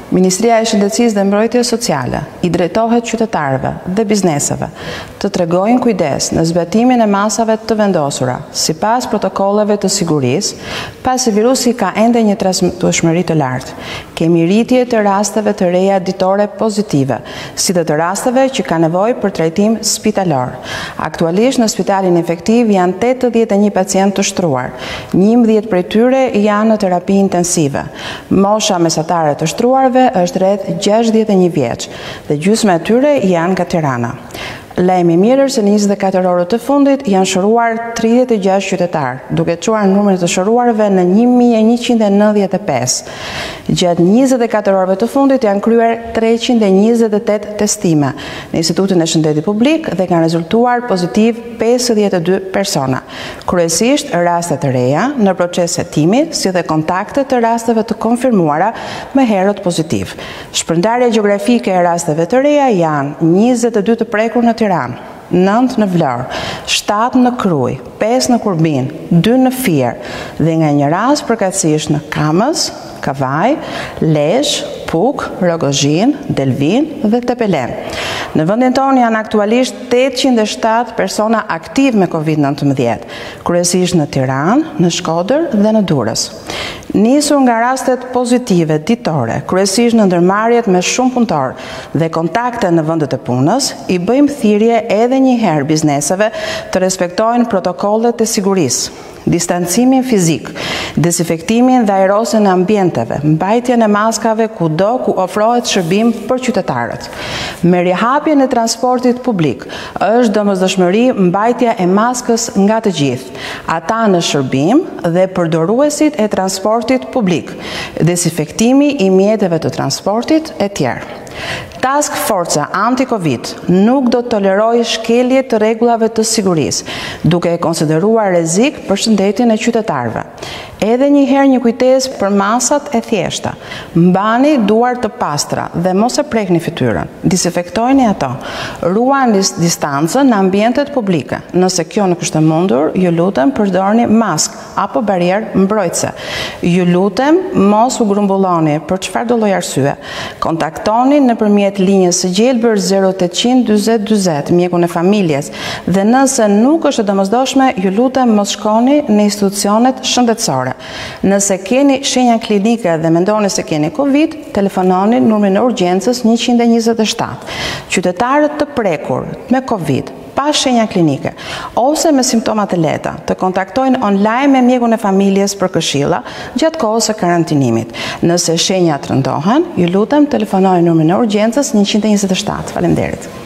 Ministria e Shëndetësisë dhe Mbrojtjes Sociale i drejtohet qytetarëve dhe bizneseve të tregojnë kujdes në zbatimin e masave të vendosura sipas protokolleve të sigurisë, pasi virusi ka ende një transmetueshmëri të lartë. Kemi rritje të rasteve të reja ditore pozitive, si dhe të rasteve që ka nevojë për trajtim spitalor. Aktualisht në spitalin infektiv janë 81 pacientë të shtruar, 11 prej tyre janë në terapi intensive. Mosha mesatare të shtruarve është rreth 61 vjeç dhe gjysma e tyre janë nga Tirana. Lajmi mirë se në 24 orët të fundit janë shëruar 36 qytetarë, duke çuar numrin të shëruarve në 1195. Gjatë 24 orëve të fundit janë kryer 328 testime në Institutin e Shëndetit Publik dhe kanë rezultuar pozitiv 52 persona. Kryesisht raste të reja në proces hetimi, si dhe kontakte të rasteve të konfirmuara me herët pozitiv. Shpërndarja gjeografike e rasteve të reja janë 22 të prekur në Tiranë, 9 në Vlorë, 7 në Krujë, 5 në Kurbin, 2 në Fier dhe nga një rast përkatësisht në Kamës, Kavaj, Lezhë, Puk, Rogozhin, Delvin dhe Tepelen. Në vendin tonë janë aktualisht 807 persona aktiv me COVID-19, kryesisht në Tiranë, në Shkodër dhe në Durrës. Nisur nga rastet pozitive ditore, kryesisht në ndërmarrjet me shumë punëtorë dhe kontakte në vendet e punës, i bëjmë thirrje edhe një herë bizneseve të respektojnë protokollet e sigurisë, distancimin fizik, dezinfektimin dhe ajrosin e ambienteve, mbajtjen e maskave kudo ku ofrohet shërbim për qytetarët. Me rihapjen e transportit publik, është domosdoshmëri mbajtja e maskës nga të gjithë, ata në shërbim dhe përdoruesit e transportit publik, dezinfektimi i mjeteve të transportit e tjerë. Task Forca Anti-Covid nuk do të tolerojë shkelje të rregullave të sigurisë, duke e konsideruar rrezik për shëndetin e qytetarëve. Edhe një herë një kujtesë për masat e thjeshta. Mbani duart të pastra dhe mos e prekni fytyrën. Disinfektojeni ato. Ruajini distancën në ambientet publike. Nëse kjo nuk është e mundur, ju lutem përdorni maskë apo barierë mbrojtëse. Ju lutem mos u grumbulloni për çfarë do lloj arsye. Kontaktoni nëpërmjet linjës së gjelbër 0800 40 40 mjekun e familjes dhe nëse nuk është e domosdoshme, ju lutem mos shkoni në institucionet shëndetësore. Nëse keni shenja klinike dhe mendoni se keni COVID, telefononi numrin e urgjencës 127. Qytetarët të prekur me COVID pa shenja klinike ose me simptoma të lehta të kontaktojnë online me mjekun e familjes për këshilla gjatë kohës së karantinimit. Nëse shenjat rëndohen, ju lutem telefononi numrin e urgjencës 127. Faleminderit.